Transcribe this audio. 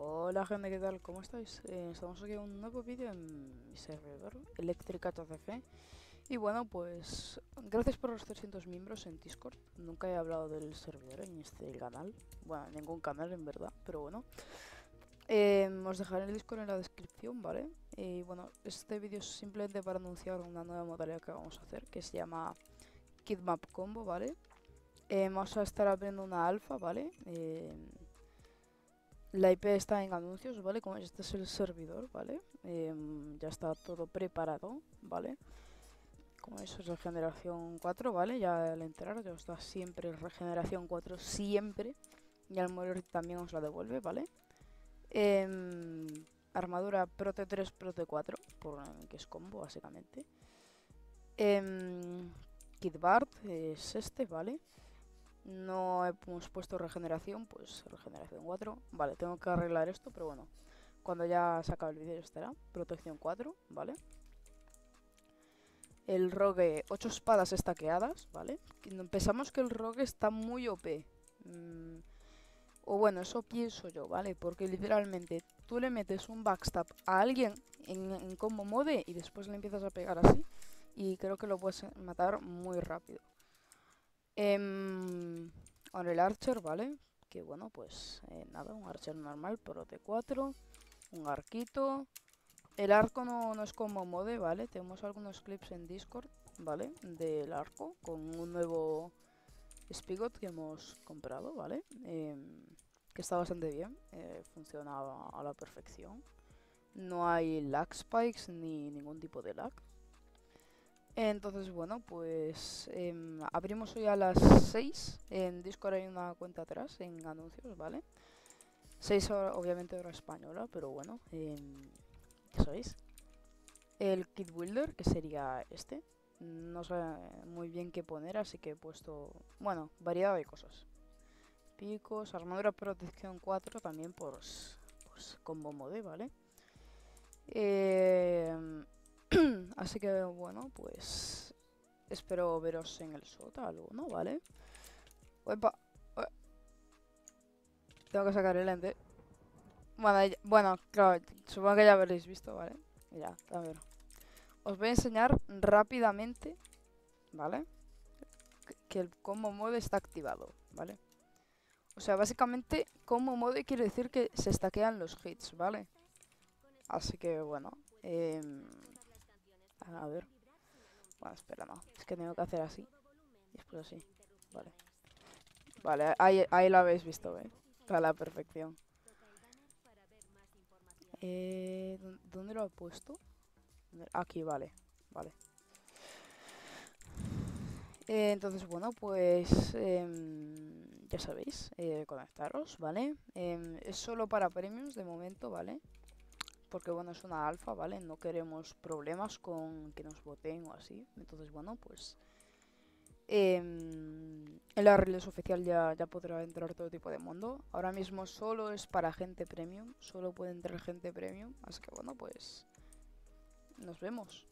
Hola gente, ¿qué tal? ¿Cómo estáis? Estamos aquí en un nuevo vídeo en mi servidor, Electrica TCC. Y bueno, pues gracias por los 300 miembros en Discord. Nunca he hablado del servidor en este canal. Bueno, en ningún canal en verdad, pero bueno. Os dejaré el Discord en la descripción, ¿vale? Y bueno, este vídeo es simplemente para anunciar una nueva modalidad que vamos a hacer, que se llama Kidmap Combo, ¿vale? Vamos a estar abriendo una alfa, ¿vale? La IP está en anuncios, ¿vale? Como este es el servidor, ¿vale? Ya está todo preparado, ¿vale? Como eso es regeneración 4, ¿vale? Ya al entrar ya está siempre regeneración 4, siempre. Y al morir también os la devuelve, ¿vale? Armadura Prote 3, Prote 4, que es combo, básicamente. Kit Bard es este, ¿vale? No hemos puesto regeneración, pues regeneración 4. Vale, tengo que arreglar esto, pero bueno. Cuando ya se acabe el vídeo ya estará. Protección 4, ¿vale? El rogue, 8 espadas estaqueadas, ¿vale? Pensamos que el rogue está muy OP. O bueno, eso pienso yo, ¿vale? Porque literalmente tú le metes un backstab a alguien en combo mode y después le empiezas a pegar así. Y creo que lo puedes matar muy rápido. Ahora el Archer, ¿vale? Que bueno, pues nada, un Archer normal, Prote 4, un arquito. El arco no es como mode, ¿vale? Tenemos algunos clips en Discord, ¿vale? Del arco, con un nuevo Spigot que hemos comprado, ¿vale? Que está bastante bien, funciona a la perfección. No hay lag spikes ni ningún tipo de lag. Entonces, bueno, pues abrimos hoy a las 6. En Discord hay una cuenta atrás, en anuncios, ¿vale? 6 obviamente hora española, pero bueno, ya sabéis. El Kit Builder, que sería este. No sé muy bien qué poner, así que he puesto, bueno, variedad de cosas. Picos, armadura protección 4 también por combo mode, ¿vale? Así que bueno, pues espero veros en el sótano, ¿no? ¿Vale? Uepa, tengo que sacar el lente. Bueno, claro, supongo que ya habréis visto, ¿vale? Mira, a ver. Os voy a enseñar rápidamente, ¿vale? Que el combo mode está activado, ¿vale? O sea, básicamente, combo mode quiere decir que se stackean los hits, ¿vale? Así que bueno, a ver. Bueno, espera, no. Es que tengo que hacer así. Y después así. Vale. Vale, ahí lo habéis visto, ¿eh? A la perfección. ¿Dónde lo he puesto? Aquí, vale. Vale. Entonces, bueno, pues ya sabéis, conectaros, ¿vale? Es solo para premios de momento, ¿vale? Porque, bueno, es una alfa, ¿vale? No queremos problemas con que nos voten o así. Entonces, bueno, pues en la release oficial ya podrá entrar todo tipo de mundo. Ahora mismo solo es para gente premium, solo puede entrar gente premium. Así que, bueno, pues nos vemos.